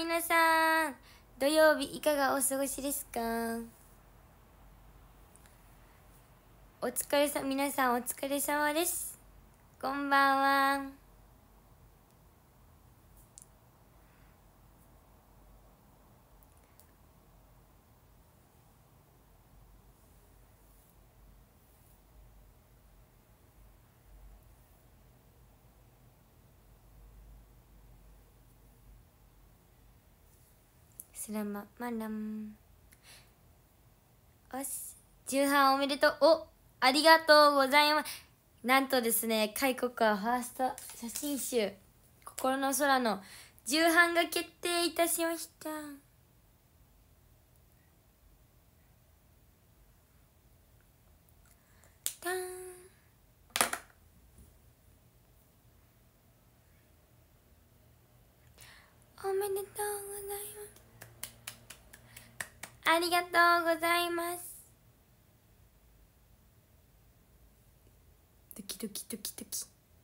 皆さん、土曜日いかがお過ごしですか？お疲れさ、皆さんお疲れ様です。こんばんは。スラママラン。おし、重版おめでとう。お、ありがとうございます。なんとですね、開国はファースト写真集、心の空の重版が決定いたしました。ターン。おめでとうございます。ありがとうございます。ドキドキドキドキ。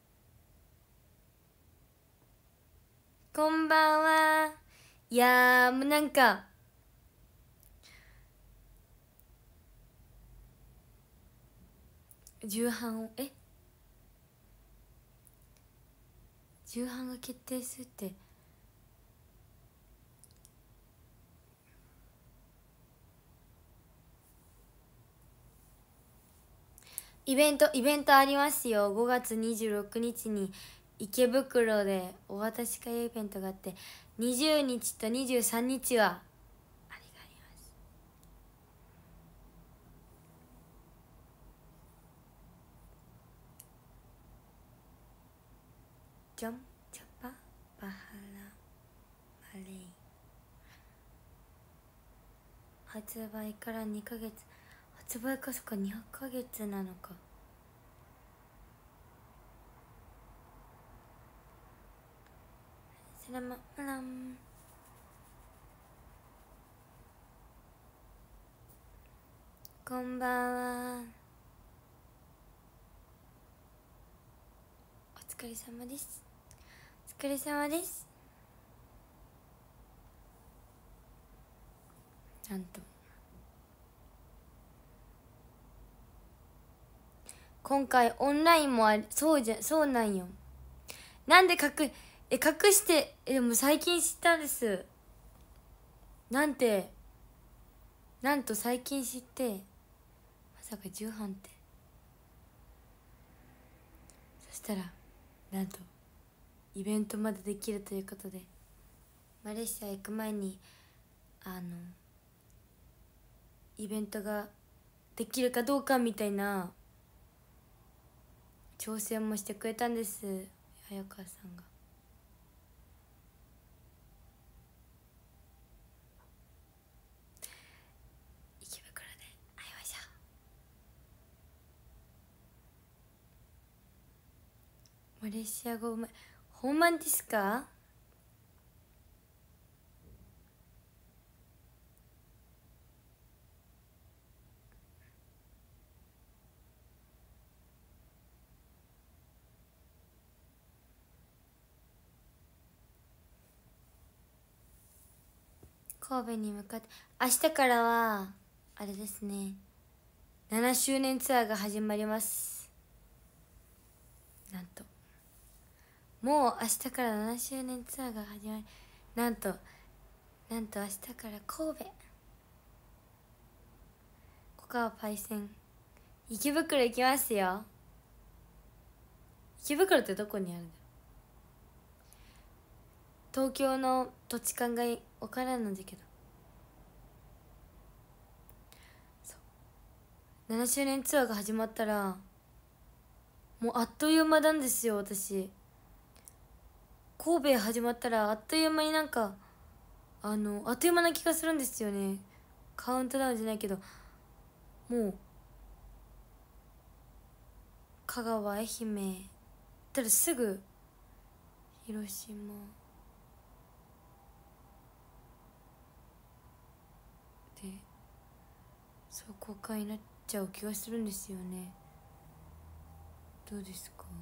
こんばんは。いやー、もうなんか重版を重版が決定するって、イベントありますよ。5月26日に池袋でお渡し会イベントがあって、20日と23日はありがあります。ジョンチャパバハラマレイ、発売から2ヶ月。発売か、そっか、2ヶ月なのか。サラマラン。こんばんは。お疲れ様です。お疲れ様です。なんと今回オンラインもそうなんよ。なんで隠して、でも最近知ったんです。なんと最近知って、まさか重版って。そしたらなんとイベントまでできるということで、マレーシア行く前にイベントができるかどうかみたいな挑戦もしてくれたんです、早川さんが。池袋で会いましょう。マレーシア語うまい。ほんまんですか？神戸に向かって、明日からはあれですね、7周年ツアーが始まります。なんともう明日から7周年ツアーが始まり、なんと明日から神戸、コカワパイセン、池袋行きますよ。池袋ってどこにあるんだろう。東京の土地勘が分からんのだけど、そう7周年ツアーが始まったらもうあっという間なんですよ。私神戸始まったらあっという間になんかあっという間な気がするんですよね。カウントダウンじゃないけど、もう香川、愛媛行ったらすぐ広島で、そう公開になっちゃう気がするんですよね。どうですか？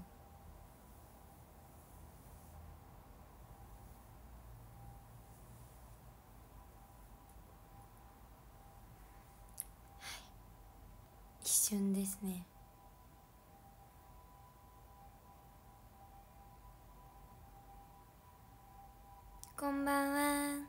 旬ですね。こんばんは。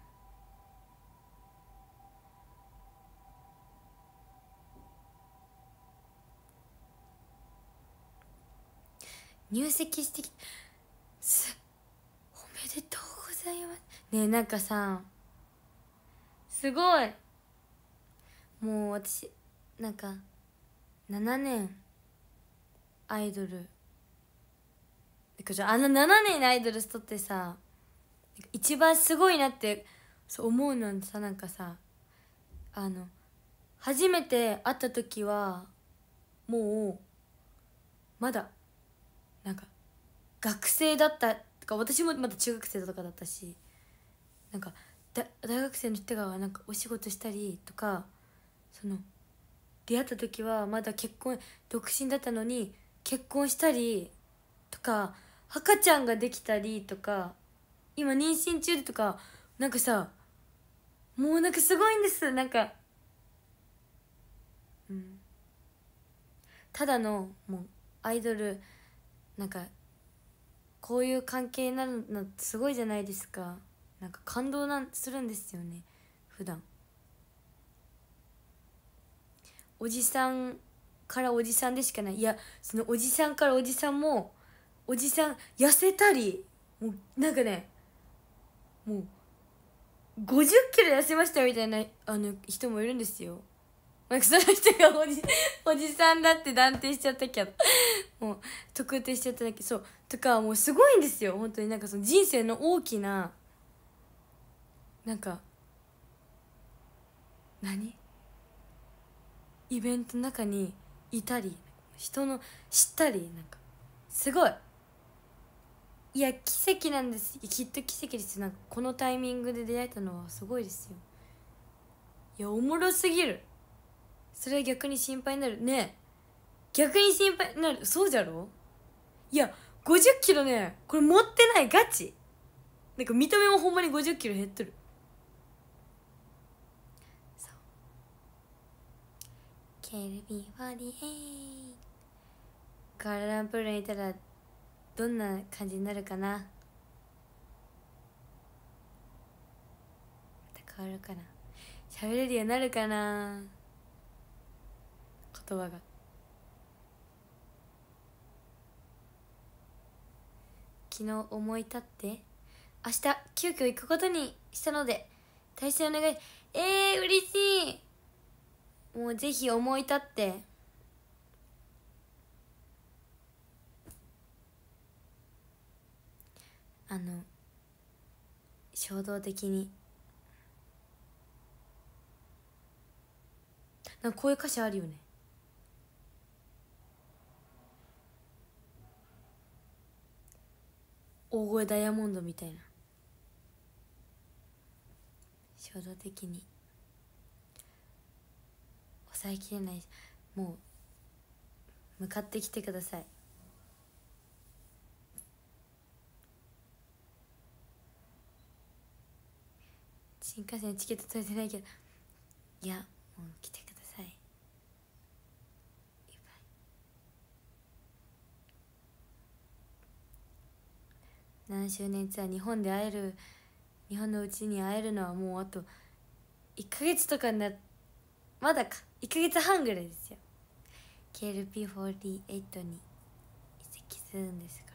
入籍してきおめでとうございます。ねえ、なんかさ、すごい、もう私なんか7年アイドル、あの7年アイドルしとってさ、一番すごいなってそう思うのはさ、なんかさ、初めて会った時はもうまだなんか学生だったとか、私もまだ中学生とかだったし、なんか大学生の人がなんかお仕事したりとか、その出会った時はまだ独身だったのに結婚したりとか、赤ちゃんができたりとか、今妊娠中でとか、なんかさ、もうなんかすごいんです。なんか、うん、ただのもうアイドル、なんかこういう関係になるのすごいじゃないですか。なんか感動するんですよね。普段おじさんからおじさんでしかない。いや、そのおじさんからおじさんも、おじさん痩せたり、もうなんかね、もう50キロ痩せましたみたいな人もいるんですよ。なんかその人がおじさんだって断定しちゃったけど、もう特定しちゃっただけ。そうとか、もうすごいんですよ本当に。なんかその人生の大きな、なんか何イベントの中にいたり、人の知ったり、なんかすごい。いや、奇跡なんです。きっと奇跡ですよ。なんかこのタイミングで出会えたのはすごいですよ。いや、おもろすぎる。それは逆に心配になるね。逆に心配になる。そうじゃろ。いや、50キロね、これ持ってない。ガチ。なんか見た目もほんまに50キロ減ってる。そう。 KLB48 カーラランプールにいたらどんな感じになるかな。また変わるかな。喋れるようになるかな、言葉が。昨日思い立って明日急遽行くことにしたので大切お願い。嬉しい。もうぜひ思い立って衝動的に。なんかこういう歌詞あるよね。大声ダイヤモンドみたいな。衝動的に抑えきれない。もう向かってきてください。新幹線チケット取れてないけど、いや、もう来てください。7周年ツアー、日本で会える、日本のうちに会えるのはもうあと1ヶ月とかにまだか1ヶ月半ぐらいですよ。 KLP48 に移籍するんですから。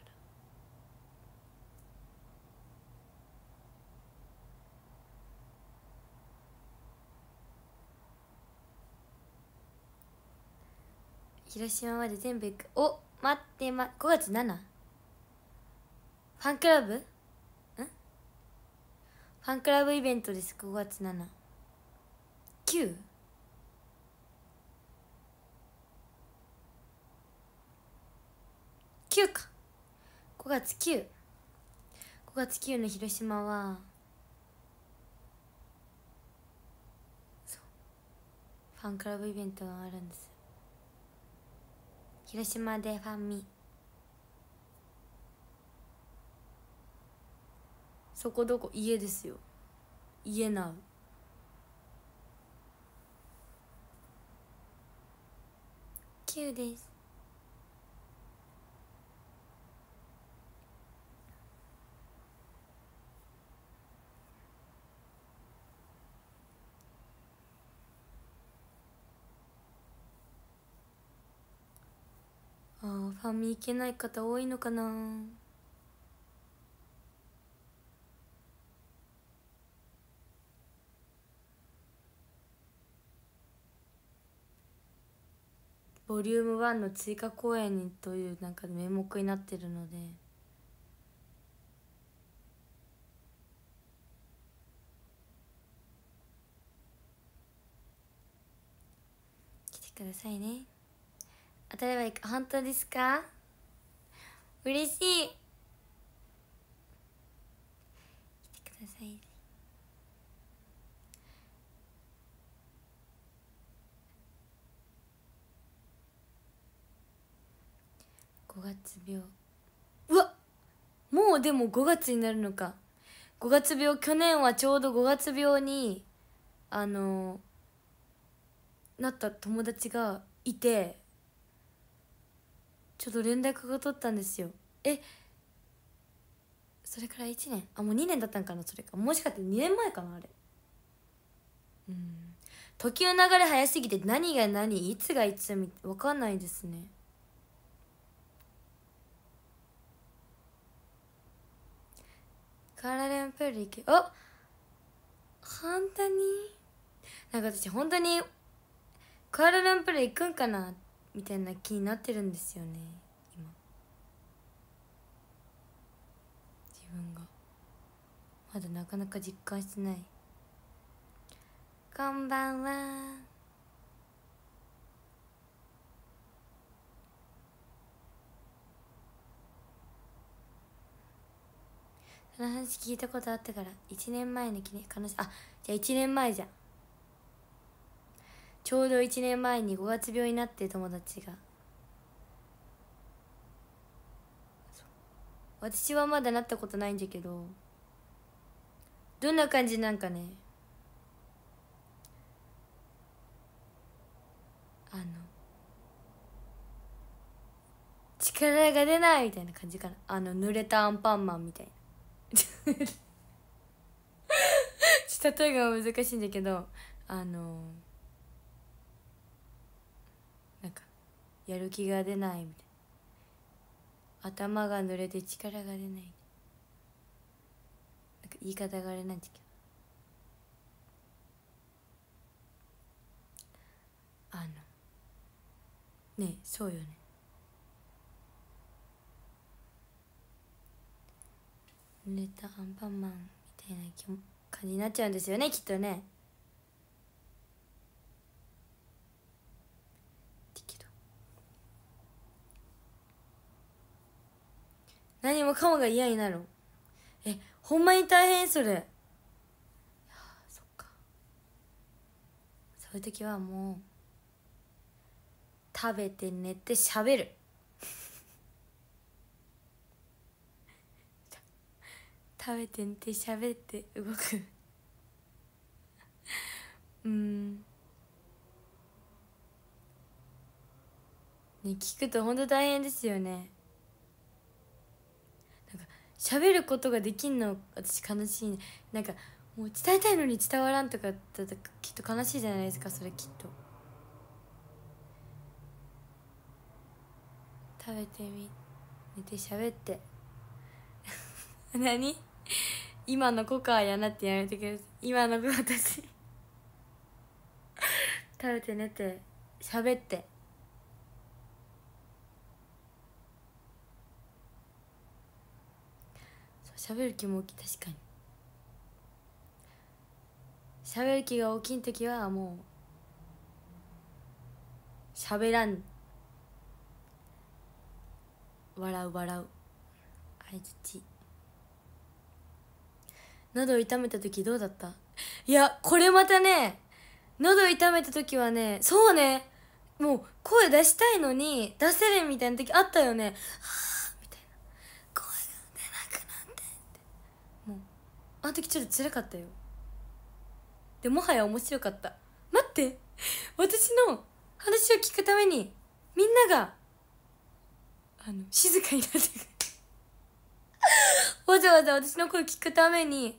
広島まで全部行く。お、待って、5月 7？ ファンクラブファンクラブイベントです。5月7、9？ 9か。5月9、5月9の広島はそうファンクラブイベントがあるんです。広島でファンミ。そこどこ？家ですよ。家なう。 キューです。あー、ファミ行けない方多いのかな。ボリューム1の追加公演にというなんか名目になってるので、来てくださいね。当たればいいか。本当ですか？嬉しい。来てください。5月病。うわ、もうでも5月になるのか。5月病、去年はちょうど5月病になった友達がいて、ちょっと連絡が取ったんですよ。それから1年、あ、もう2年だったんかな。それかもしかして2年前かな、あれ。時の流れ早すぎて何が何、いつがいつ分かんないですね。カーラレンプール行け。あ、本当になんか私本当にカーラレンプール行くんかなみたいな気になってるんですよね、今。自分がまだなかなか実感してない。こんばんは。その話聞いたことあったから1年前の記念悲しい。あ、じゃあ1年前じゃん。ちょうど1年前に5月病になって友達が。私はまだなったことないんだけど、どんな感じなんかね。力が出ないみたいな感じかな。濡れたアンパンマンみたいな。例えが難しいんだけど、なんかやる気が出ないみたいな。頭が濡れて力が出ない。なんか言い方があれなんだけど、ねえ、そうよね。濡れたアンパンマンみたいな感じになっちゃうんですよね、きっとね。何もかもが嫌になる。ほんまに大変それ。いや、そっか。そういう時はもう食べて寝て喋る。食べて寝て喋って動く。ね、聞くと本当大変ですよね。なんか喋ることができんの私悲しい、ね、なんかもう伝えたいのに伝わらんとかだときっと悲しいじゃないですか、それきっと。食べてみ寝て喋って何今の子かやなってやめてください。今の子私食べて寝て喋って、そう喋る気も大きい。確かに喋る気が大きい時はもう喋らん、笑う相づち。喉痛めた時どうだった？いや、これまたね、喉痛めた時はね、そうね、もう声出したいのに出せれんみたいな時あったよね。はぁみたいな、声が出なくなってって。もうあの時ちょっと辛かったよ。でもはや面白かった。待って、私の話を聞くためにみんなが静かになってくるわざわざ私の声聞くために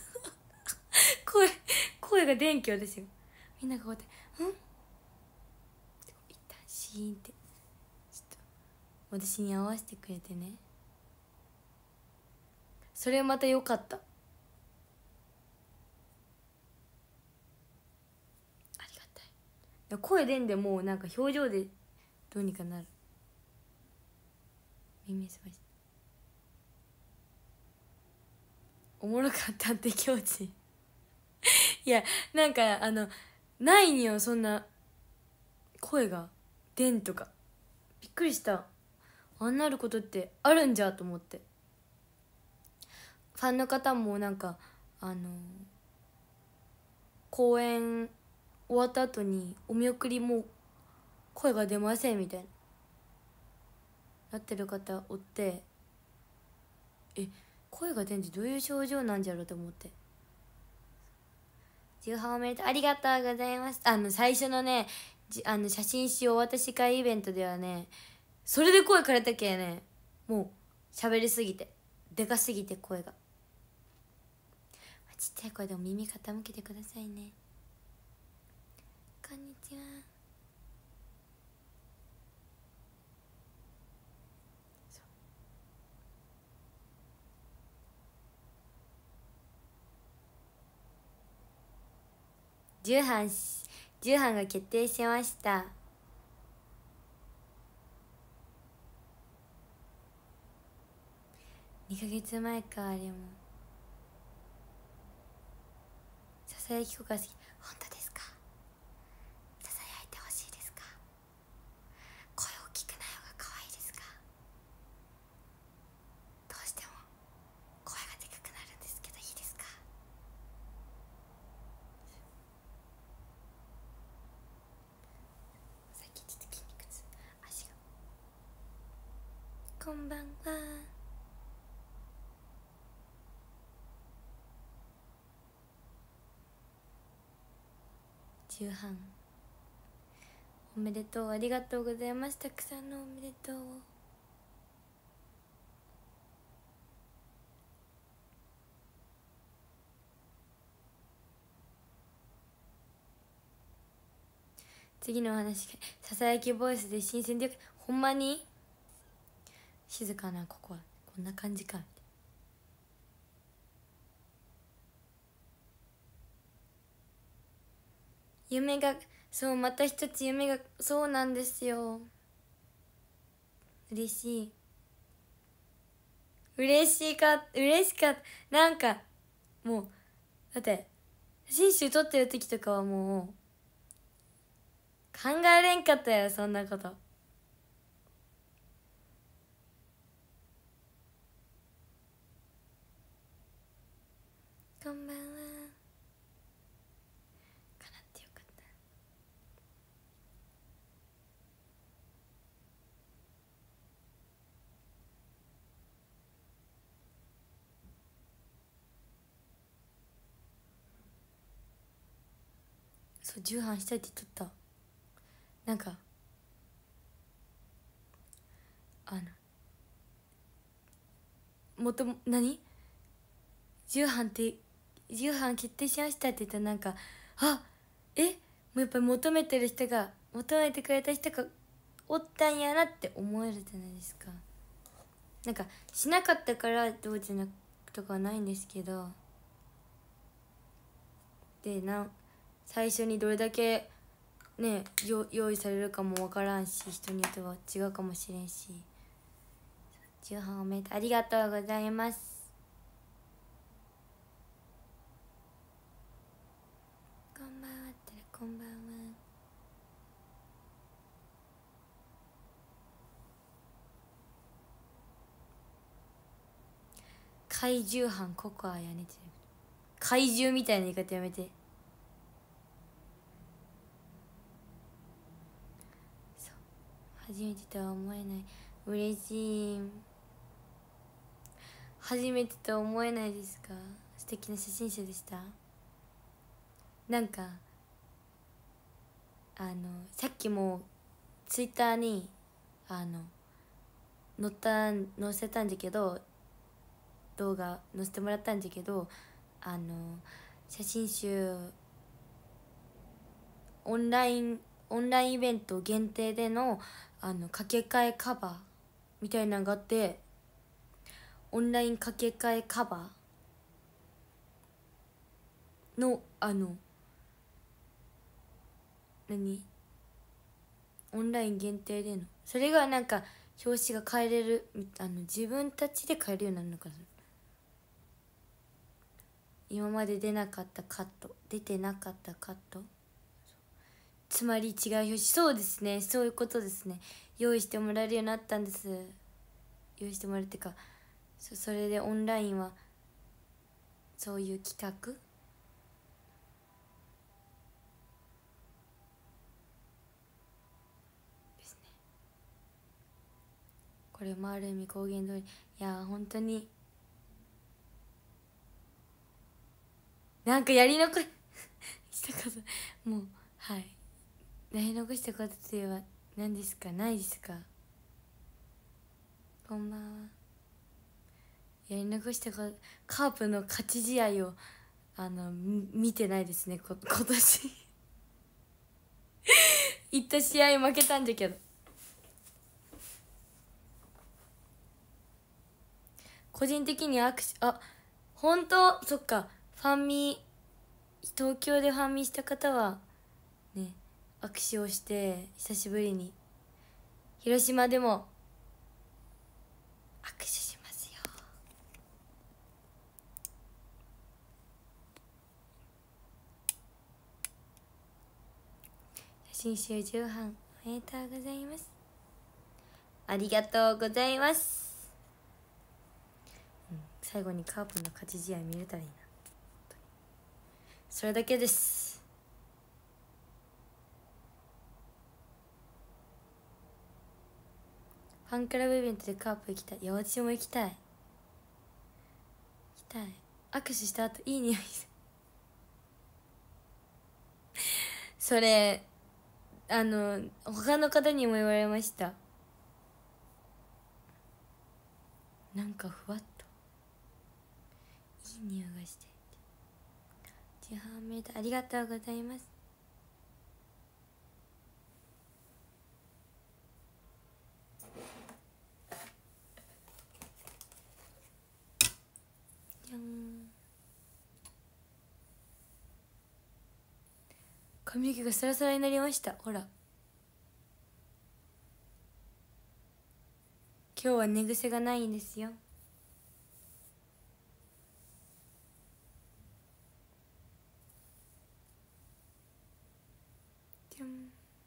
声が電気をですよ。みんながこうやって「うん?」一旦シーンってちょっと私に合わせてくれてね。それまた良かった。ありがたい。声出んでもうなんか表情でどうにかなる。耳すましおもろかったって境地いやなんかないによ、そんな声が出んとか。びっくりした。あんなることってあるんじゃと思って。ファンの方もなんか公演終わった後にお見送りも声が出ませんみたいななってる方おって、声が出んってどういう症状なんじゃろうと思って。18おめでとう、ありがとうございます。最初のね写真集お渡し会イベントではね、それで声枯れたけね、もう喋りすぎてでかすぎて声がちっちゃい声でも耳傾けてくださいね。こんにちは。10班が決定しました。2ヶ月前か。あれもささやき効果好き。本当ですか？ささやいてほしいですか？声大きくない方が可愛いですか？どうしても声がでかくなるんですけどいいですか？さっきちょっと筋肉痛、足が。こんばんは。10班おめでとう、ありがとうございます。たくさんのおめでとうを。次のお話、ささやきボイスで新鮮で、ほんまに静かな、ここはこんな感じか。夢が、そうまた一つ夢が、そうなんですよ。嬉しい、嬉しかった。なんかもうだって写真集撮ってる時とかはもう考えれんかったよ、そんなこと。こんばんは。かなってよかった。そう重版したいって言っとった。なんか何重版決定しましたって言ったら、なんかもうやっぱり求めてる人が、求めてくれた人がおったんやなって思えるじゃないですか。なんかしなかったからどうじゃなくとかはないんですけど、で最初にどれだけね用意されるかもわからんし、人によっては違うかもしれんし。重版おめでとう、ありがとうございます。こんばんはったらこんばんは。怪獣班ココアやねって。怪獣みたいな言い方やめて。そう初めてとは思えない。嬉しい。初めてとは思えないですか？素敵な写真集でした。なんかさっきもツイッターに載せたんだけど、動画載せてもらったんだけど、写真集オンラインイベント限定での掛け替えカバーみたいなのがあって、オンライン掛け替えカバーの何オンライン限定での、それがなんか表紙が変えれる、自分たちで変えるようになるのかな。今まで出てなかったカット、つまり違う表紙、そうですね、そういうことですね。用意してもらえるようになったんです。用意してもらえるっていうか、それでオンラインはそういう企画ですね。これもある意味公言通り、いや本当になんかやり残したこともう、はい、やり残したことといえば何ですか、ないですか。こんばんは。やり残したこと、カープの勝ち試合を見てないですね、今年行った試合負けたんだけど、個人的に本当そっか、東京でファンミした方はね、握手をして久しぶりに広島でも握手しますよ。写真集重版おめでとうございます。ありがとうございます、最後にカープの勝ち試合見れたらいいな。それだけです。ファンクラブイベントでカープ行きたい。いや私も行きたい握手した後いい匂いそれ他の方にも言われました。なんかふわっといい匂いがして、自販メーターありがとうございます。じゃん、髪の毛がサラサラになりました。ほら今日は寝癖がないんですよ。じゃん、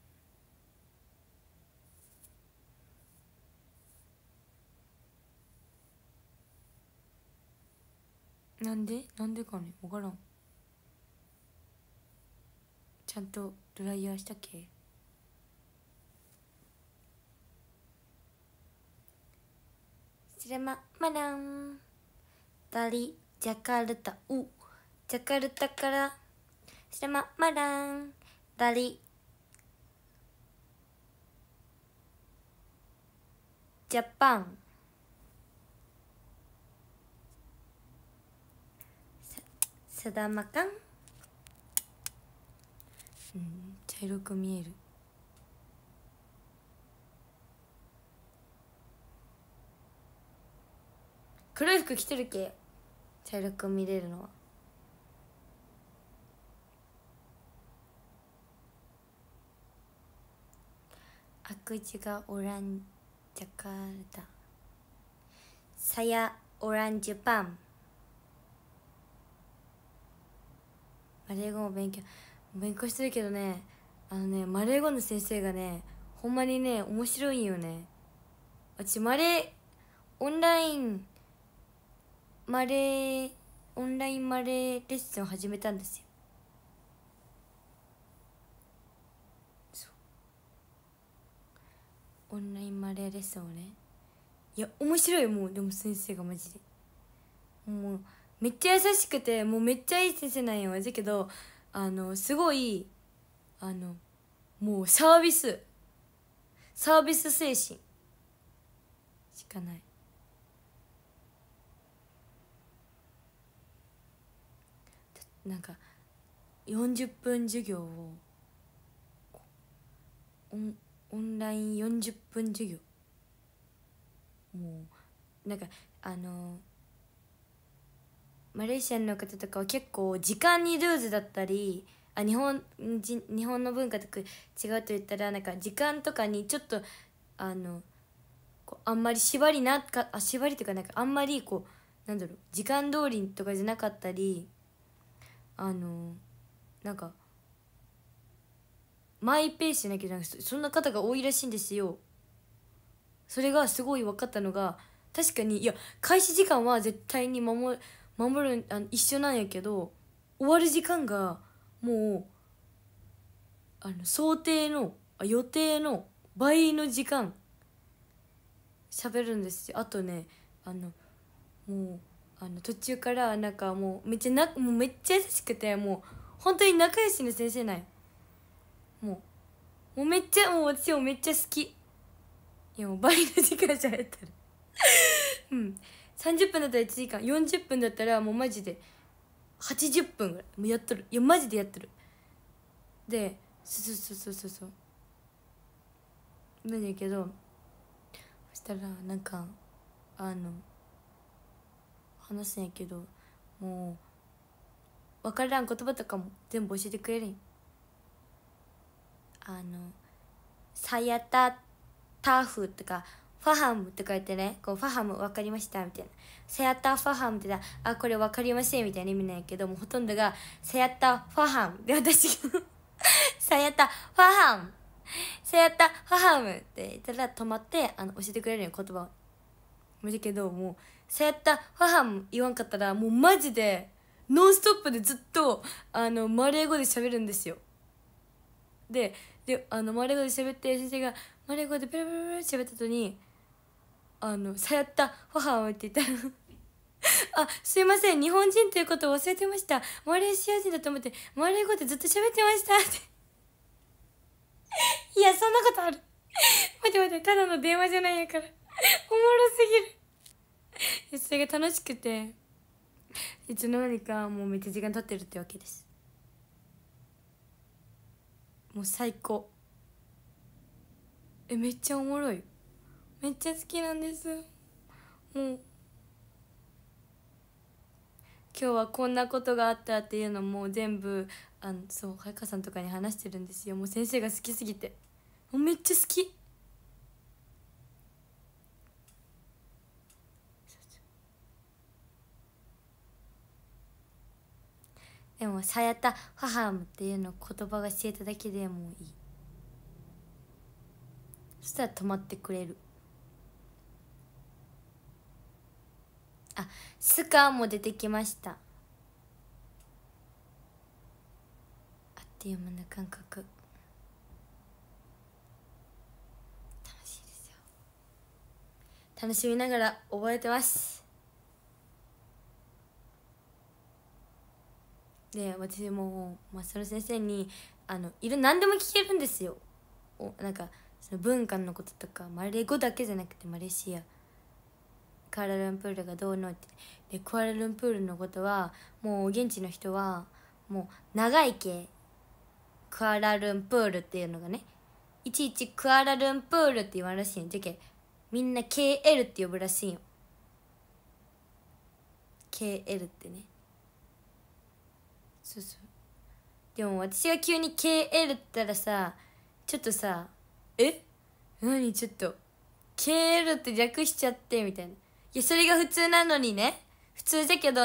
なんでかね、わからん。ちゃんとドライヤーしたっけ。Selamat malam dari Jakarta. Jakarta から Selamat malam dari Jepang. Sudah makan? 茶色く見える。黒い服着てるっけ、茶色く見れるのは。aku juga orang Jakarta. Saya orang Jepang. マレー語も勉強してるけどね、マレー語の先生がね、ほんまにね面白いんよね。私オンラインマレーレッスンを始めたんですよ。オンラインマレーレッスンをね、いや面白い。もうでも先生がマジでもうめっちゃ優しくて、もうめっちゃいい先生なんよ。だけどすごいもうサービスサービス精神しかない。なんか40分授業をオンライン40分授業、もうなんかマレーシアの方とかは結構時間にルーズだったり、日本の文化とか違うと言ったら、なんか時間とかにちょっとあんまり縛りとか、なんかあんまりなんだろう、時間通りとかじゃなかったり、なんかマイペースじゃなきゃ、なんかそんな方が多いらしいんですよ。それがすごい分かったのが、確かに、いや開始時間は絶対に守る一緒なんやけど、終わる時間がもう予定の倍の時間喋るんですよ。あとね、もう途中からなんかもうめっちゃ優しくて、もう本当に仲良しの先生なんよ。もうめっちゃ、もう私もめっちゃ好き。いやもう倍の時間喋ってるうん30分だったら1時間、40分だったらもうマジで80分ぐらいもうやっとる。いやマジでやってる。でそうなんやけど、そしたらなんか話すんやけど、もう分からん言葉とかも全部教えてくれるんよ。サヤタタフとかファハムとか言ってね、ファハム分かりましたみたいな、サヤタファハムってこれ分かりませんみたいな意味なんやけど、もうほとんどがサヤタファハムで、私がサヤタファハムサヤタファハムって言ったら止まって教えてくれるよ、言葉を。だけどもうサヤタファハム言わんかったら、もうマジでノンストップでずっとマレー語で喋るんですよ。でマレー語で喋って、先生がマレー語でペラペラペラ喋った後にさやったファハムって言ったらすいません、日本人ということを忘れてました、マレーシア人だと思ってマレー語でずっと喋ってましたっていやそんなことある待ってただの電話じゃないやからおもろすぎるそれが楽しくて、いつの間にかもうめっちゃ時間経ってるってわけです。もう最高。めっちゃおもろい、めっちゃ好きなんです。もう今日はこんなことがあったっていうのも全部そう早川さんとかに話してるんですよ。もう先生が好きすぎて、もうめっちゃ好き。でもさやたファハムっていうのを言葉が教えただけでもういい。そしたら止まってくれる。スカも出てきました。あっという間な感覚、楽しいですよ。楽しみながら覚えてます。で私もその先生に何でも聞けるんですよ。なんかその文化のこととか、マレー語だけじゃなくてマレーシアクアラルンプールがどうのって。でクアラルンプールのことはもう現地の人はもう長い系クアラルンプールっていうのがね、いちいちクアラルンプールって言わんらしいんじゃけ、みんな KL って呼ぶらしいんよ。 KL ってね。そうでも私が急に KL って言ったらさ、ちょっとさ何ちょっと KL って略しちゃってみたいな。いやそれが普通なのにね、普通だけど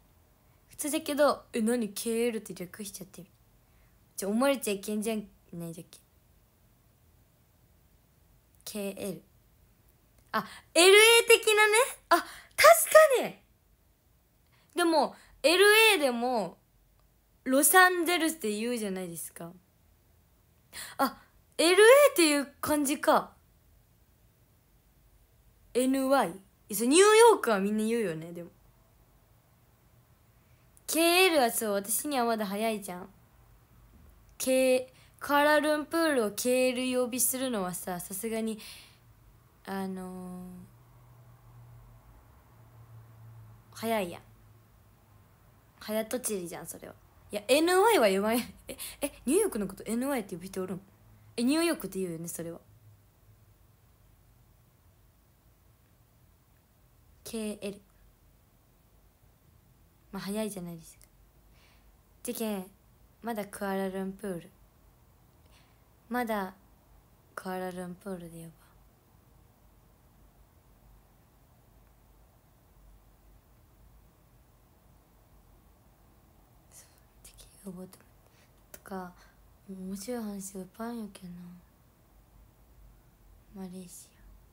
何 KL って略しちゃって思われちゃいけんじゃんないじゃっけ。 KL LA 的なね。確かに。でも LA でもロサンゼルスって言うじゃないですか。LA っていう感じか。 NY ニューヨークはみんな言うよね。でも KL はそう、私にはまだ早いじゃん。 クアラルンプールを KL 呼びするのはさすがに早いやん。早とちりじゃんそれは。いや NY は呼ばないニューヨークのこと NY って呼ぶ人おるん？ニューヨークって言うよねそれは。 KL まあ早いじゃないですか。事件まだクアラルンプールまだクアラルンプールで呼ば呼ぼうとか面白い話がいっぱいあるんやけどな。マレーシ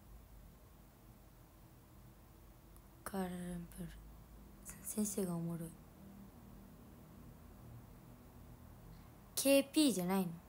アクアラルンプール先生がおもろい。 KP じゃないの？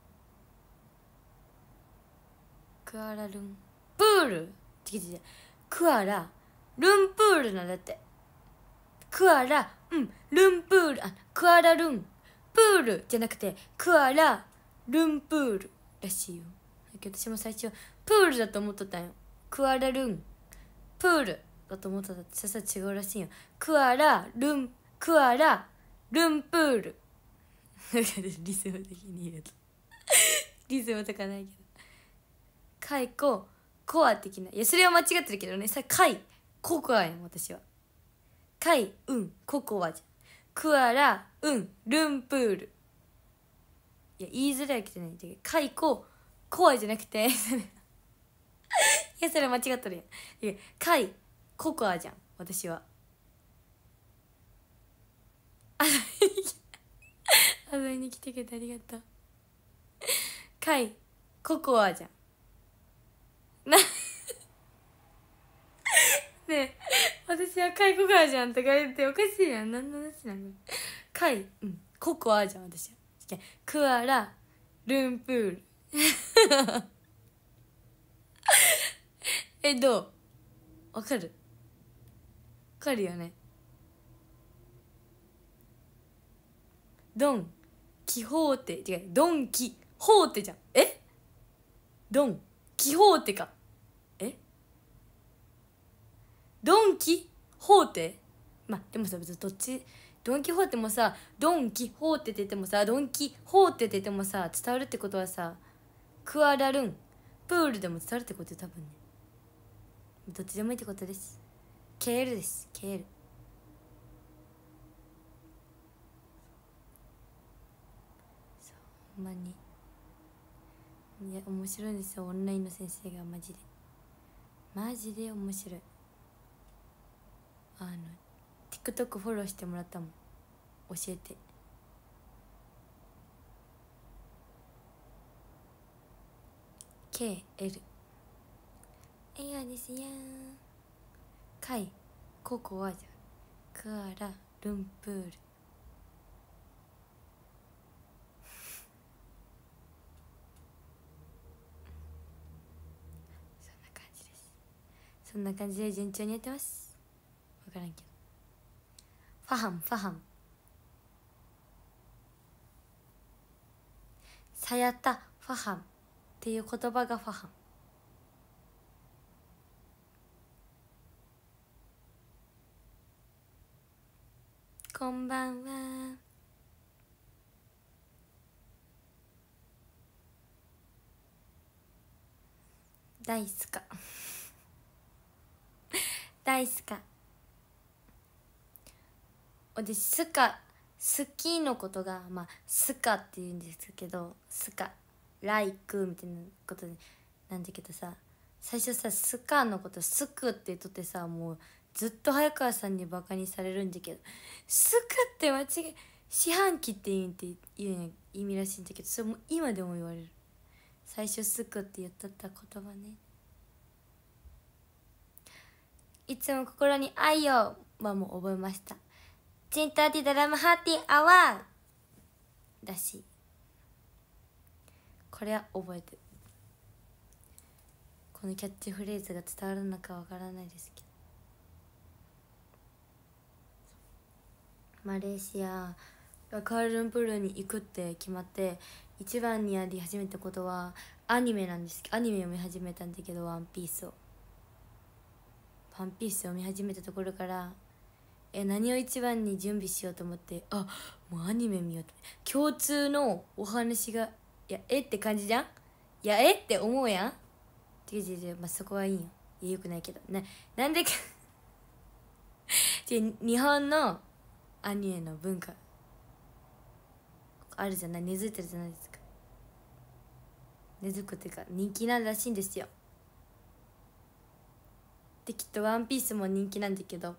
クアラルンプール違う違うクアラルンプールなんだって。クアラルンプールクアラルンプールじゃなくてクアラルンプールらしいよ。だけど私も最初プールだと思っとったんよ。クアラルンプールだと思っとったってささ違うらしいよ。クアラルンプールリズム的に言うとリズムとかないけどカイココア的な。いやそれは間違ってるけどね。さカイココアやん私は。カイココアじゃん。クアラルンプール。いや言いづらいけどね。カイココアじゃなくていやそれ間違ってるやん。いやカイココアじゃん私は。遊びに来てくれてありがとう。カイココアじゃんなねえ私はカイココアじゃんとか言っておかしいやん。何の話なの。カイココアじゃん私は。クアラルンプールどうわかる？わかるよね。ドンキホーテ違うドンキホーテじゃん。ドンキホーテか。ドンキホーテまあでもさ別にどっちドンキホーテもさドンキホーテって言ってもさドンキホーテって言ってもさ伝わるってことはさクアラルンプールでも伝わるってこと多分ね。どっちでもいいってことです。 KL です KL。 そうほんまにいや面白いんですよオンラインの先生がマジで面白い。TikTok フォローしてもらったもん教えて。KL いやですやん。カイココアじゃクアラルンプールそんな感じです。そんな感じで順調にやってます。分からんけどファハンサヤタファハンっていう言葉がファハン。こんばんは。大好か大好か。私スカ好きのことがスカって言うんですけどスカライクみたいなことなんだけどさ最初さスカのことスクって言っとってさもうずっと早川さんにバカにされるんだけどスクって間違い四半期っていう意味らしいんだけどそれも今でも言われる。最初スクって言っとった言葉ね。いつも心に愛をはもう覚えました。チンターティダラムハーティーアワーだしこれは覚えてる。このキャッチフレーズが伝わるのかわからないですけどマレーシアクアラルンプールに行くって決まって、一番にやり始めたことはアニメなんです。アニメを見始めたんだけど、ワンピースを見始めたところから、何を一番に準備しようと思って、もうアニメ見ようと。共通のお話が、いやって感じじゃん。いやって思うやん。違う違う違う、まあ、そこはいいよ。いやよくないけどなんでか日本のアニメの文化あるじゃない、根付いてるじゃないですか。根付くっていうか人気なんらしいんですよ。できっとワンピースも人気なんだけど、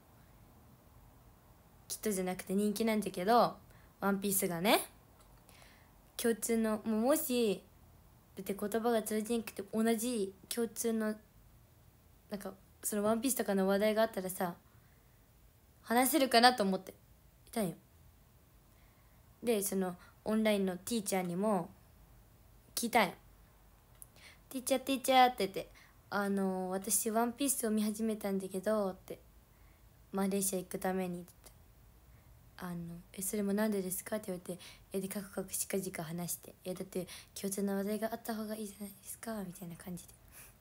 きっとじゃなくて人気なんだけど、ワンピースがね、共通のもしだって言葉が通じなくて同じ共通のなんかそのワンピースとかの話題があったらさ、話せるかなと思っていたんよ。でそのオンラインのティーチャーにも聞いたんよ。ティーチャーって言って、私ワンピースを見始めたんだけどって、マレーシア行くためにって言って、それもなんでですかって言われて、でカクカクしかじか話して、だって共通の話題があった方がいいじゃないですかみたいな感じで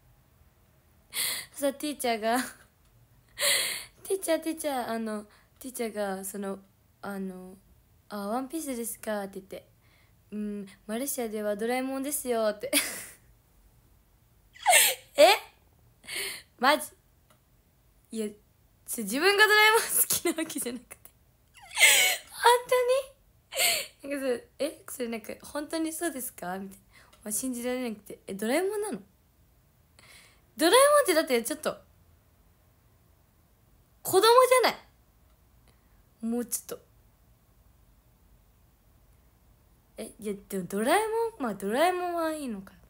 さ、ティーチャーがティーチャーがそのワンピースですかって言って、マレーシアではドラえもんですよってマジ、いや自分がドラえもん好きなわけじゃなくて本当になんかそれなんか本当にそうですかみたいな、信じられなくて、ドラえもんなの？ドラえもんってだってちょっと子供じゃない？もうちょっといやでもドラえもん、ドラえもんはいいのか。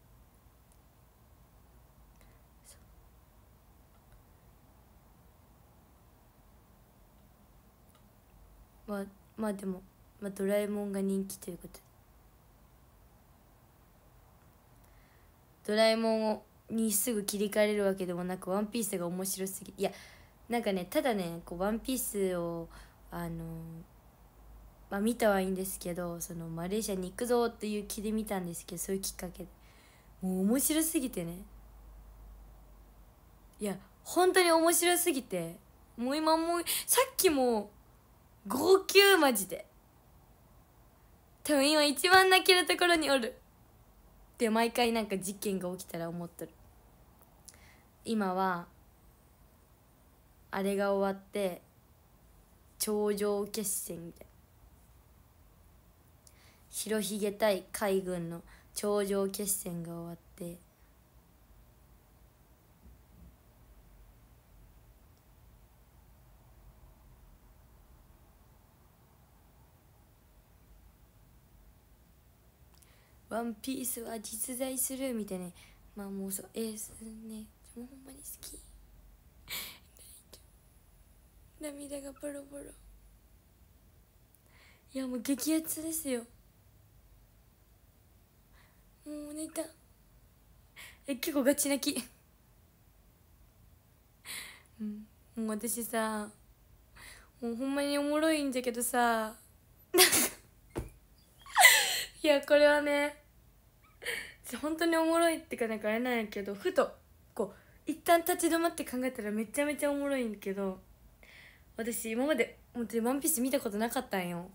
でも、ドラえもんが人気ということで、ドラえもんにすぐ切り替えれるわけでもなく、ワンピースが面白すぎ、いやなんかね、ただねこうワンピースを見たはいいんですけど、そのマレーシアに行くぞっていう気で見たんですけど、そういうきっかけでもう面白すぎてね、いや本当に面白すぎて、もう今もうさっきも号泣マジで、多分今一番泣けるところにおるって毎回なんか事件が起きたら思っとる。今はあれが終わって頂上決戦みたいな、白ひげ対海軍の頂上決戦が終わって、ワンピースは実在するみたいな、もうそうエースね、もうほんまに好き涙がボロボロ、いやもう激アツですよ。もう泣いた。結構ガチ泣きもう私さ、もうほんまにおもろいんだけどさいやこれはね本当におもろいってかなんかあれなんやけど、ふとこう一旦立ち止まって考えたらめちゃめちゃおもろいんだけど、私今まで本当にワンピース見たことなかったんよ。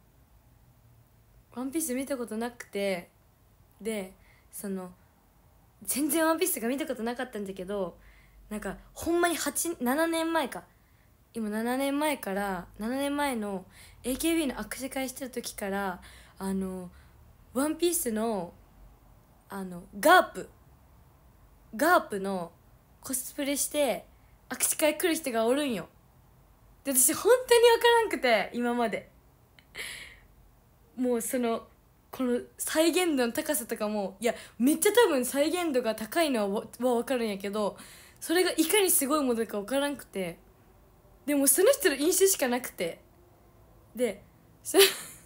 ワンピース見たことなくて、でその全然ワンピースが見たことなかったんだけど、なんかほんまに7年前か、今7年前から7年前の AKB の握手会してる時から、ワンピースのガープのコスプレして握手会来る人がおるんよ。で私本当に分からんくて、今までもうこの再現度の高さとかも、いやめっちゃ多分再現度が高いのは分かるんやけど、それがいかにすごいものか分からんくて、でもその人の印象しかなくて、でい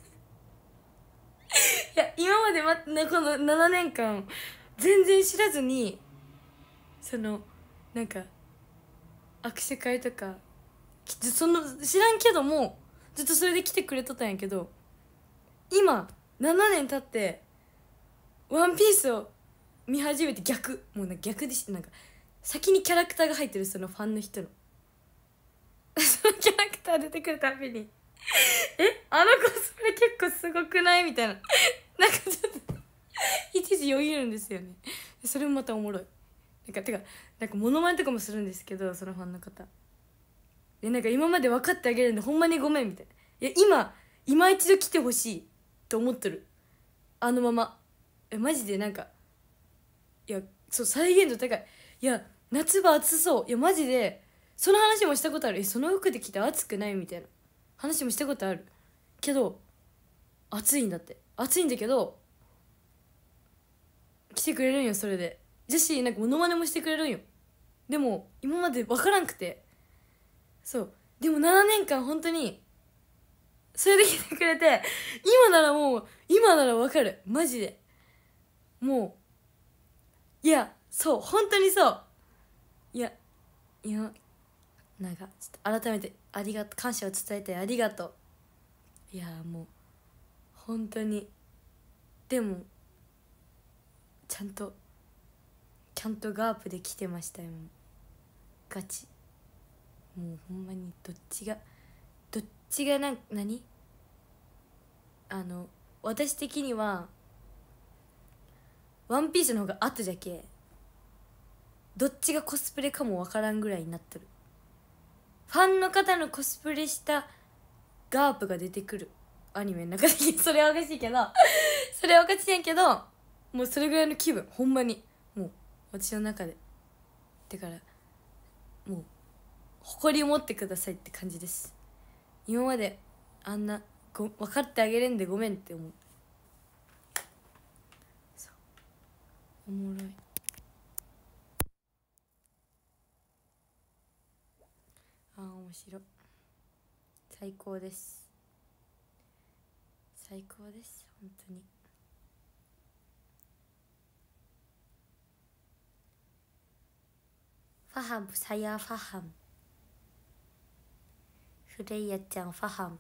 や今までこの7年間全然知らずに、なんか握手会とか知らんけどもずっとそれで来てくれとったんやけど、 今7年経ってワンピースを見始めて逆、もうなんか逆でし、なんか先にキャラクターが入ってる、そのファンの人のそのキャラクター出てくるたびにあのコスプレ結構すごくないみたいななんかちょっと一時よぎるんですよね。それもまたおもろい。なんかモノマネとかもするんですけど、そのファンの方なんか今まで分かってあげるんでほんまにごめんみたいな。今一度来てほしいと思ってる、あのまま。マジでなんか、いやそう再現度高い。いや夏場暑そう、いやマジでその話もしたことある。その服で着て暑くないみたいな話もしたことあるけど、暑いんだって、暑いんだけど来てくれるんよ。それで女子なんかモノマネもしてくれるんよ。でも今まで分からんくて、そうでも7年間本当にそれで来てくれて、今なら分かるマジで。もういやそう本当にそう。いやなんかちょっと改めて感謝を伝えてありがとう。いやもう本当に。でもちゃんとガープで来てましたよ、ガチ。もうほんまにどっちが何私的にはワンピースの方が後じゃけ、どっちがコスプレかもわからんぐらいになってる。ファンの方のコスプレしたガープが出てくるアニメの中でそれはおかしいけどそれはおかしいんやけど、もうそれぐらいの気分、ほんまにもう私の中で。だからもう誇りを持ってくださいって感じです。今まであんな分かってあげれんでごめんって思う。そうおもろい。面白い。最高です、最高です本当に。ファハムサヤファハム、フレイヤちゃんファハム。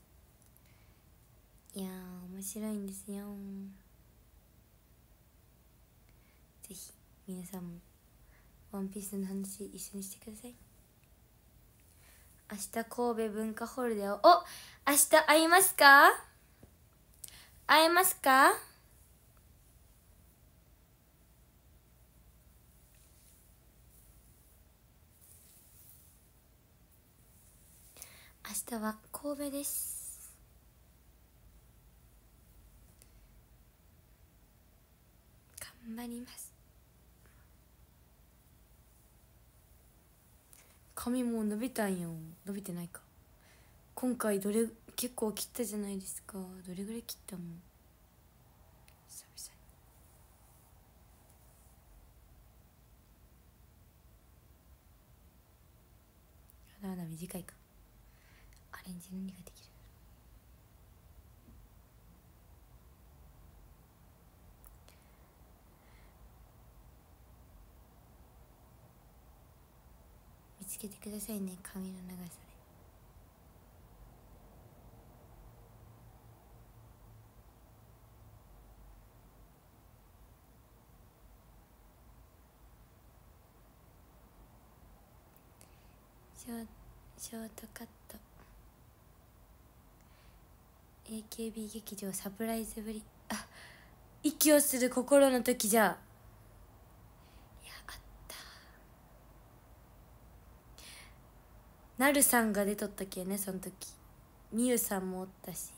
いやー面白いんですよ。ぜひ皆さんもワンピースの話一緒にしてください。明日神戸文化ホールで明日会いますか？会えますか？明日は神戸です。頑張ります。髪もう伸びたんよ。伸びてないか。今回結構切ったじゃないですか。どれぐらい切ったの？久々に。まだ短いか。アレンジ何ができる？見つけてくださいね、髪の長さで。ショートカット AKB 劇場サプライズぶり。息をする心の時じゃ。いやあった。なるさんが出とったけね、その時。みゆさんもおったし。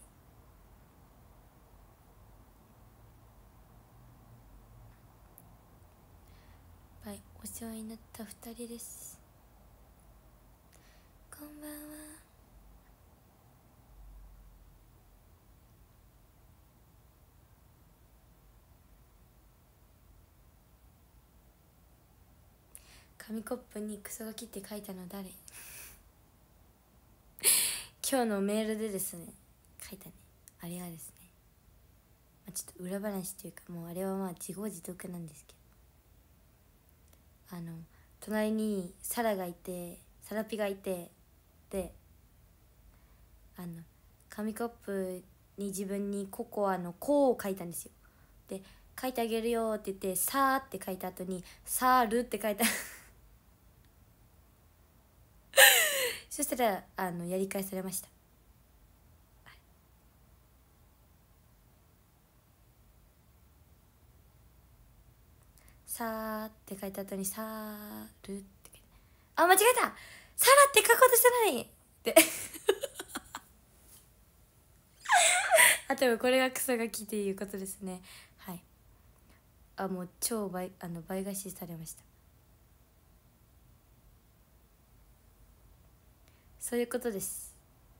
はい、お世話になった2人です。こんばんは。紙コップにクソガキって書いたの誰？今日のメールでですね、書いたね。あれはですね、ちょっと裏話というか、もうあれはまあ自業自得なんですけど、隣にサラピがいて、で紙コップに自分にココアの「コ」を書いたんですよ。で書いてあげるよって言って「さー」って書いた後に「さーる」って書いたそしたらやり返されました。さーって書いた後にさーるって書いて、あ、間違えた、さらって書こうとしてないってあ、でもこれがクソガキっていうことですね。はい。あ、もう超倍返しされました。そういうことです。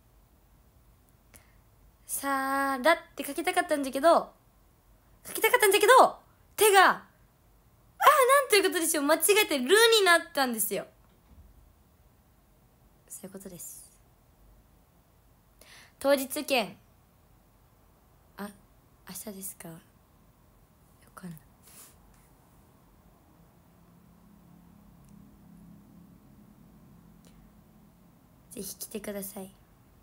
さーらって書きたかったんだけど手がなんということでしょう、間違えて「る」になったんですよ。そういうことです。当日券、明日ですか、よかんない。ぜひ来てください。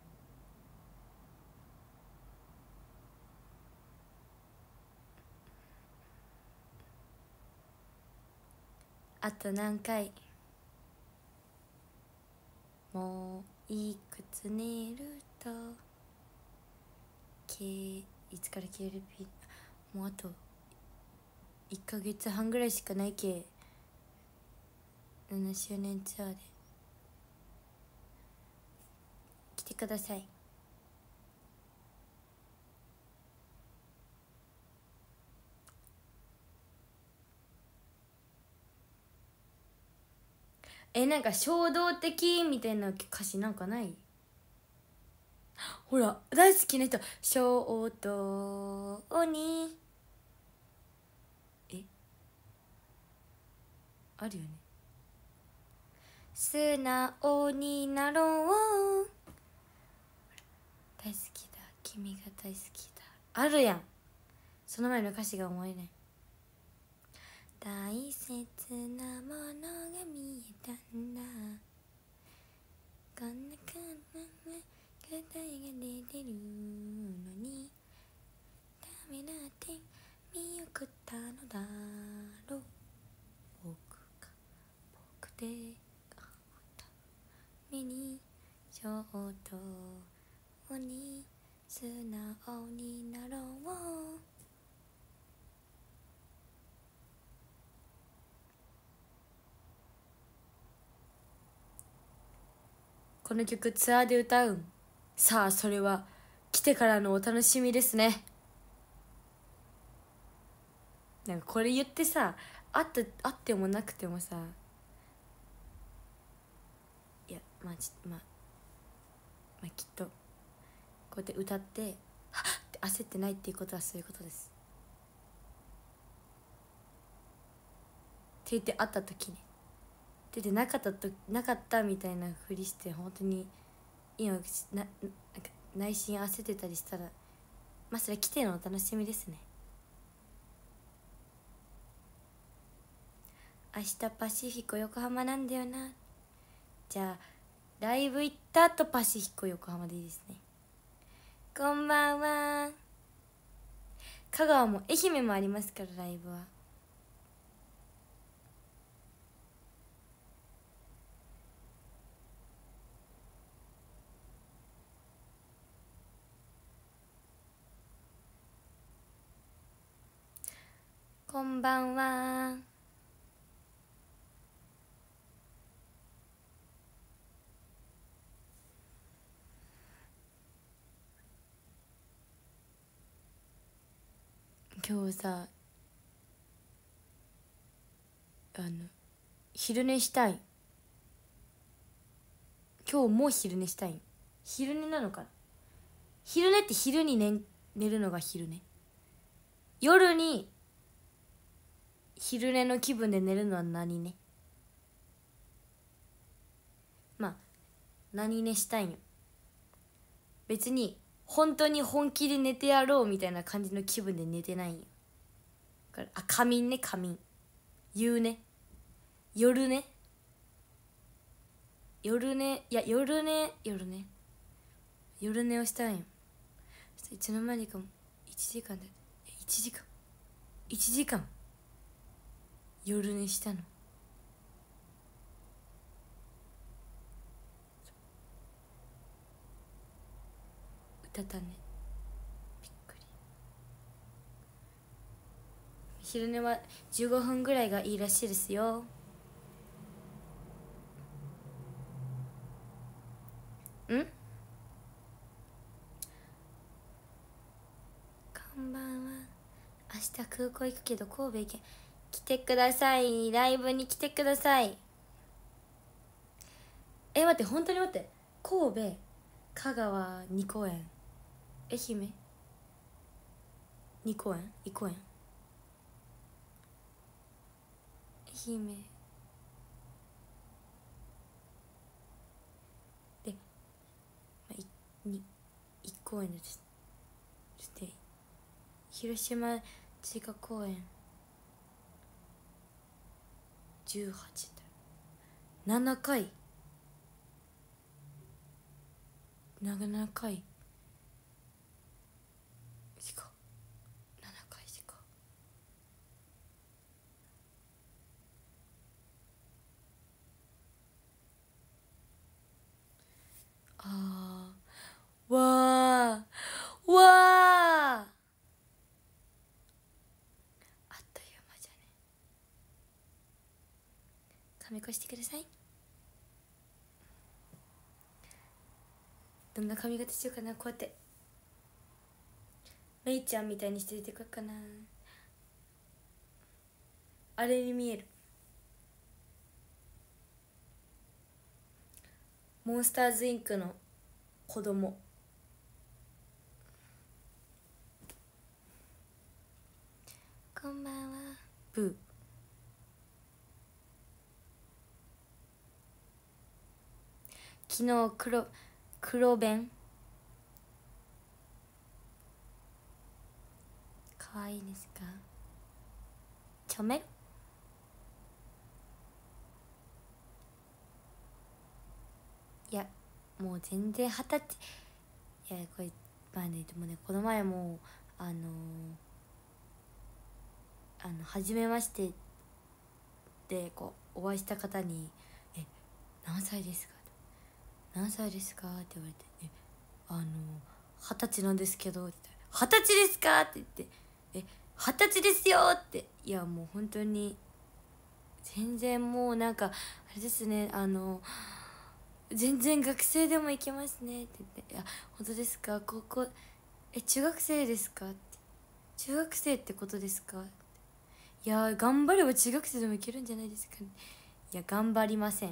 あと何回、もういくつ寝るといつから消えるピもうあと1ヶ月半ぐらいしかないけ、7周年ツアーで来てください。なんか衝動的みたいな歌詞なんかない？ほら大好きな人、衝動にあるよね。素直になろう、大好きだ君が大好きだ、あるやん。その前の歌詞が思えない。大切なものが見えたんだ、こんな答えが出てるのにダメだって見送ったのだろう、僕で目に衝動に素直になろう。この曲ツアーで歌うん？さあそれは来てからのお楽しみですね。なんかこれ言ってさ、あってもなくてもさ、いやまあきっとこうやって歌ってはっって焦ってないっていうことはそういうことです。って言って会った時にって言ってなかったみたいなふりして本当に今なんか内心焦ってたりしたら、まあそれ来てのお楽しみですね。明日パシフィコ横浜なんだよな。じゃあライブ行った後パシフィコ横浜でいいですね。こんばんは。香川も愛媛もありますからライブは。こんばんは。今日さ昼寝したい。今日もう昼寝したい。昼寝なのかな。昼寝って昼に寝るのが昼寝。夜に昼寝の気分で寝るのは何寝。まあ何寝したいんよ。別に本当に本気で寝てやろうみたいな感じの気分で寝てないんよ。仮眠ね、仮眠。夕寝、夜寝、夜寝をしたいんよ。そしいつの間にかも1時間だ。1時間1時間夜寝したの。歌ったね。びっくり。昼寝は15分ぐらいがいいらしいですよ。ん？こんばんは。明日空港行くけど神戸行け。来てください。ライブに来てください。待って、本当に待って。神戸、香川2公演、愛媛2公演、1公演、愛媛で、1公演です。そして広島追加公演18だ。7回7回しか7回しか。あー、わーわー、あっという間じゃね。髪越してください。どんな髪型しようかな。こうやってめいちゃんみたいにして出てこようかな。あれに見える。モンスターズインクの子供。こんばんは。ブー。昨日黒弁かわいいですか。ちょめいや、もう全然20歳。いや、これまあね、でもね、この前も初めましてでこうお会いした方に「何歳ですか?」何歳ですか?」って言われて20歳なんですけど」って言ったら「20歳ですか?」って言って「20歳ですよ」って。いやもう本当に全然もうなんかあれですね、全然学生でも行けますねって言って「いや本当ですか、高校中学生ですか?」って「中学生ってことですか?」いや頑張れば中学生でもいけるんじゃないですかね。いや頑張りません。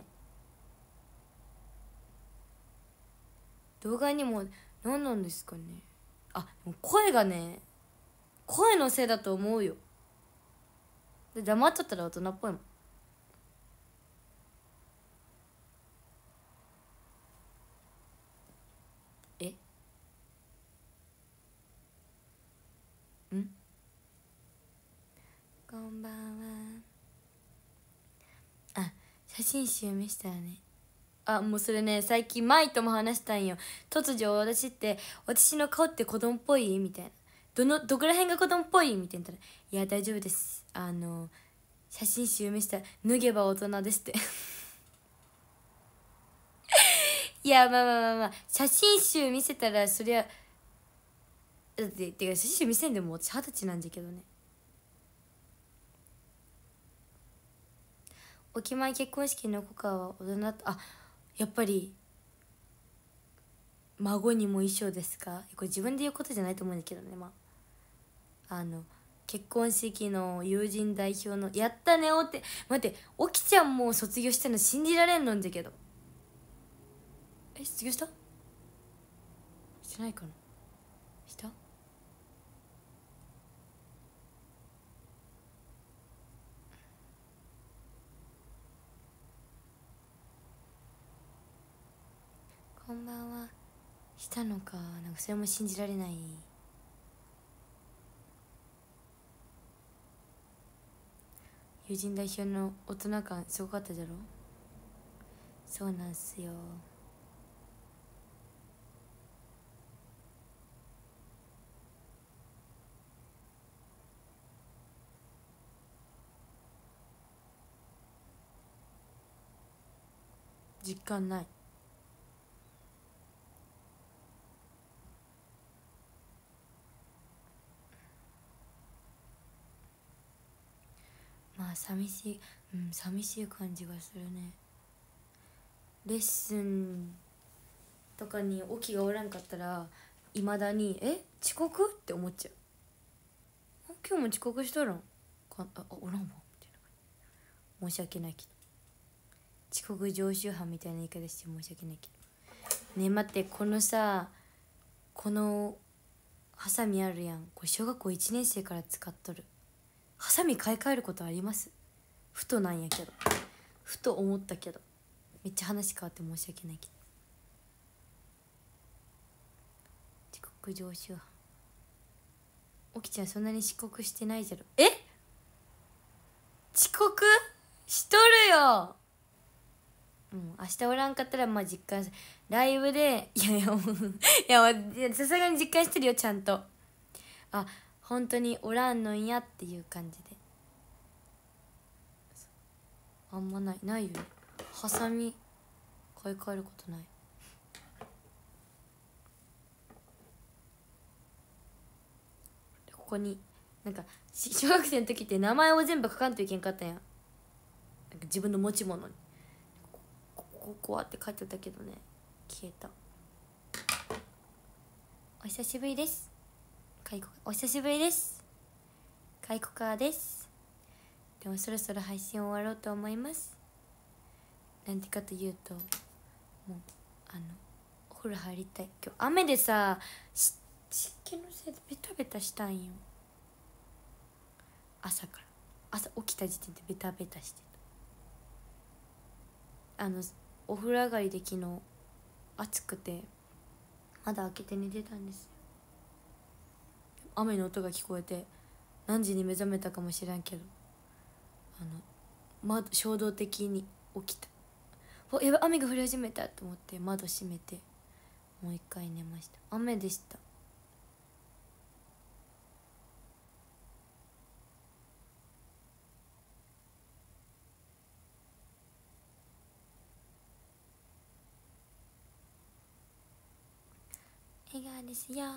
動画にも何なんですかね。あ、でも声がね、声のせいだと思うよ。で黙っちゃったら大人っぽいもん。こんばんは。あ、写真集見したらね。あ、もうそれね、最近マイとも話したんよ。突如私の顔って子供っぽいみたいな。どこら辺が子供っぽいみたいな言ったら「いや大丈夫です、写真集見したら脱げば大人です」っていやまあまあまあまあ、写真集見せたらそりゃだっててか写真集見せんでも私20歳なんじゃけどね。お決まり結婚式の子かは大人と、あ、やっぱり孫にも衣装ですか。これ自分で言うことじゃないと思うんだけどね。まあ結婚式の友人代表のやったねおって。待って、おきちゃんも卒業したの信じられんのんじゃけど。卒業した？してないかな。した？こんばんは。したのか。なんかそれも信じられない。友人代表の大人感すごかったじゃろ。そうなんすよ。 実感ない。まあ寂しい、寂しい感じがするね。レッスンとかにオキがおらんかったらいまだに遅刻って思っちゃう。今日も遅刻しとるんか、おらんわみたいな。申し訳ないけど、遅刻常習犯みたいな言い方して申し訳ないけど。ねえ待って、このさ、このハサミあるやん、これ小学校1年生から使っとる。ハサミ買い替えることあります？ふとなんやけど、ふと思ったけど、めっちゃ話変わって申し訳ないけど。遅刻常習犯。おきちゃんそんなに遅刻してないじゃろ。遅刻しとるよ。明日おらんかったらまあ実感する。ライブでいやいやもういやさすがに実感してるよちゃんと。本当におらんのんやっていう感じで。あんまないよ。ハサミ買い替えることない。ここになんか小学生の時って名前を全部書かんといけんかったんや。なんか自分の持ち物にこうやって書いてたけどね、消えた。お久しぶりです。お久しぶりです。カイコカーです。でもそろそろ配信終わろうと思います。なんでかというと、もうお風呂入りたい。今日雨でさ、湿気のせいでベタベタしたんよ。朝起きた時点でベタベタしてた。お風呂上がりで昨日暑くてまだ開けて寝てたんですよ。雨の音が聞こえて何時に目覚めたかもしらんけど、衝動的に起きた。やばい、雨が降り始めたと思って窓閉めてもう一回寝ました。雨でした。笑顔ですよ。午前中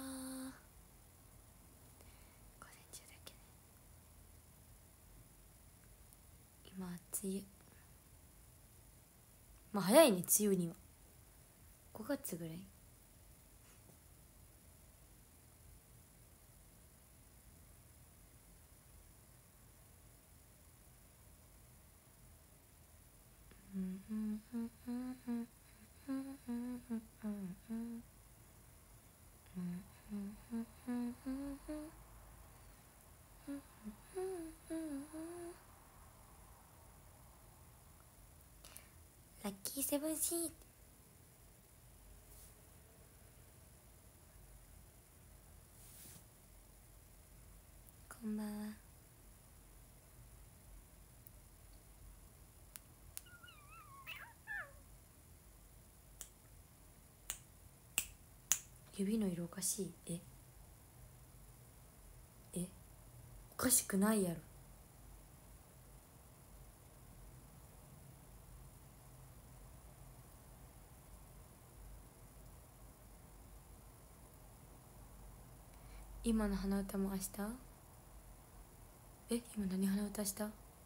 だけね。今梅雨、まあ早いね、梅雨には5月ぐらい。ラッキーセブンシー。こんばんは。指の色おかしい。おかしくないやろ。今の鼻歌も明日？今何鼻歌した？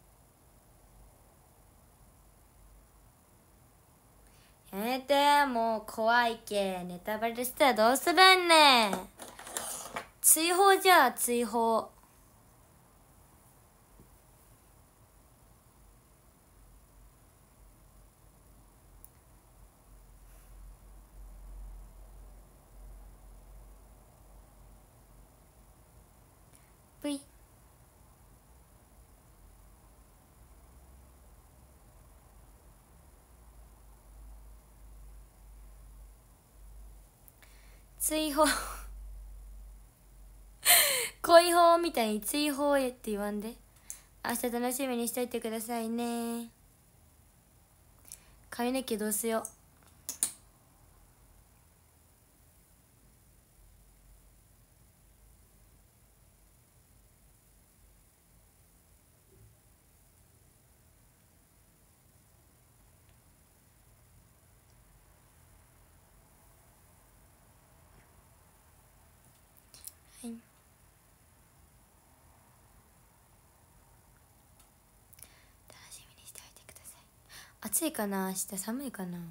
やめて、もう怖いけ。ネタバレしたらどうするんねん。追放じゃあ、追放。ぷい。追放恋放みたいに追放へって言わんで。明日楽しみにしといてくださいね。髪の毛どうすよ。 暑いかな、明日寒いかな。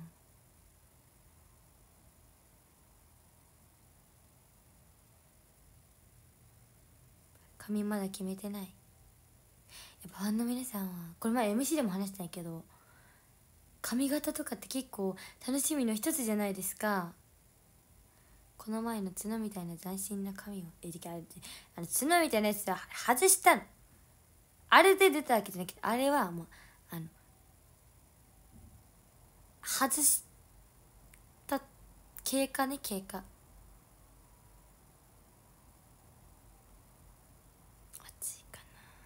髪まだ決めてない。やっぱファンの皆さんは、これ前 MC でも話したんやけど、髪型とかって結構楽しみの一つじゃないですか。この前の角みたいな斬新な髪を角みたいなやつは外したの。あれで出たわけじゃなくて、あれはもう外した経過ね、経過。暑いか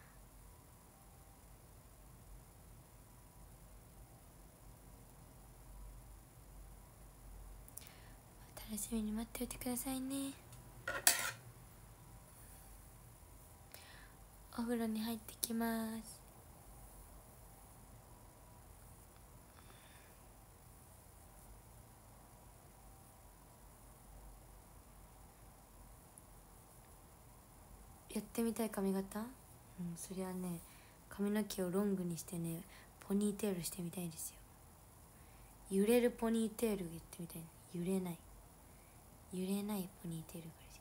な。楽しみに待っておいてくださいね。お風呂に入ってきます。やってみたい髪型？そりゃね、髪の毛をロングにしてね、ポニーテールしてみたいですよ。揺れるポニーテールやってみたい。揺れないポニーテールぐらいしか。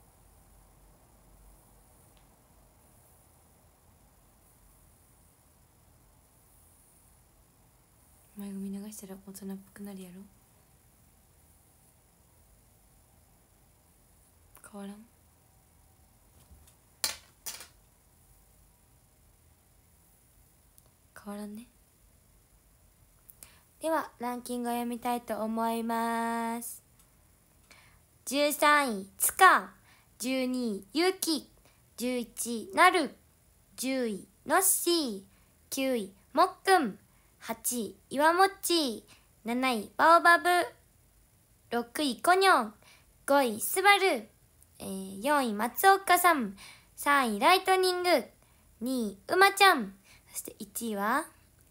前髪流したら大人っぽくなるやろ。変わらん。変わらんね。ではランキングを読みたいと思います。13位つか、12位ゆうき、11位なる、10位のっしー、9位もっくん、8位いわもっち、7位バオバブ、6位コニョン、5位スバル、4位松岡さん、3位ライトニング、2位うまちゃん、そして1位は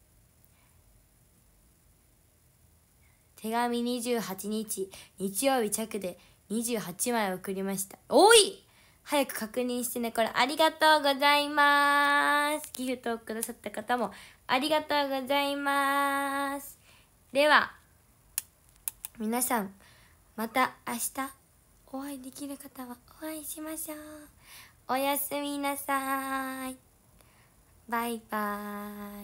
手紙28日日曜日着で28枚送りました。多い。早く確認してね。これありがとうございます。ギフトをくださった方もありがとうございます。では皆さん、また明日お会いできる方はお会いしましょう。おやすみなさい。バイバーイ。